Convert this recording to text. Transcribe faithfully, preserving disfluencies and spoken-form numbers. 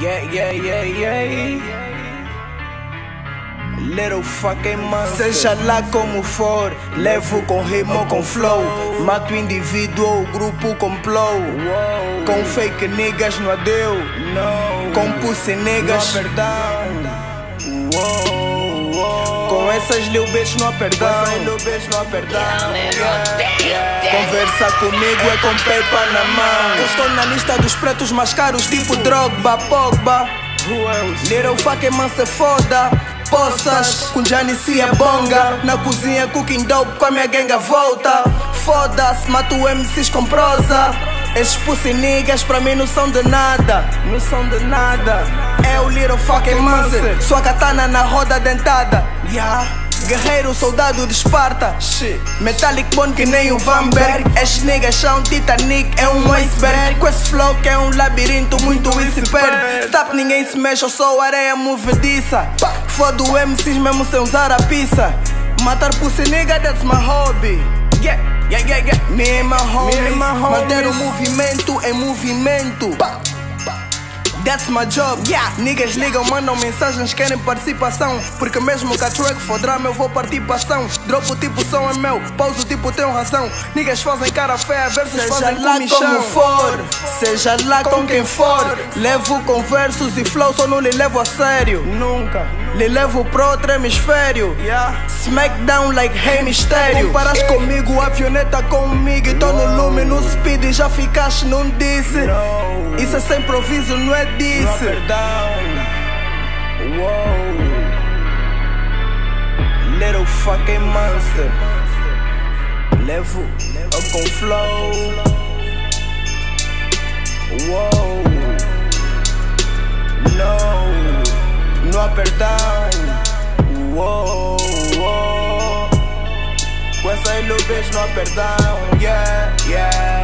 Yeah, yeah, yeah, yeah. Little fucking monster. Seja lá como for, levo com rimo ou com flow. Mato indivíduo ou grupo com flow. Com fake niggas não adeu. Com pussy niggas não há perdão. Com essas lil bitch não há perdão. Conversa comigo é com paper na mão. Eu estou na lista dos pretos mais caros, tipo Drogba, Pogba. Little fucking monster foda. Poças, com Janice é bonga. Na cozinha cooking dope com a minha ganga volta. Foda-se, mato M Cs com prosa. Esses pussy niggas pra mim não são de nada. Não são de nada. É o little fucking monster. Sua katana na roda dentada. Yeah. Guerreiro, soldado de Esparta. Shit. Metallic bone que nem o Vanberg. Esses niggas são Titanic, é um iceberg. Com esse flow que é um labirinto, muito isso se perde. Stop, ninguém se mexe, eu sou areia movediça. Foda o M Cs mesmo sem usar a pizza. Matar pussy nigga, that's my hobby. Yeah, yeah, yeah, yeah. Me and my homies. Manter o movimento em movimento. That's my job, yeah. Niggas ligam, mandam mensagens, querem participação. Porque mesmo que a track for drama, eu vou partir pra ação. Dropo tipo som é meu, pauso tipo tenho razão. Niggas fazem cara feia, versos fazem lá como for. Seja lá com quem for. Levo com versos e flow, só não lhe levo a sério. Nunca. Lhe levo pro outro hemisfério. Yeah. Smackdown like Rei Mistério. Comparas hey. Comigo, a avioneta comigo. E tô no lume, no speed e já ficaste, não disse. No. Isso é sem improviso, não é disso. Little fucking monster. Levo, levo com flow. Wow. No, não há perdão. Wow, wow. Com essa ilha bitch não há perdão. Yeah, yeah.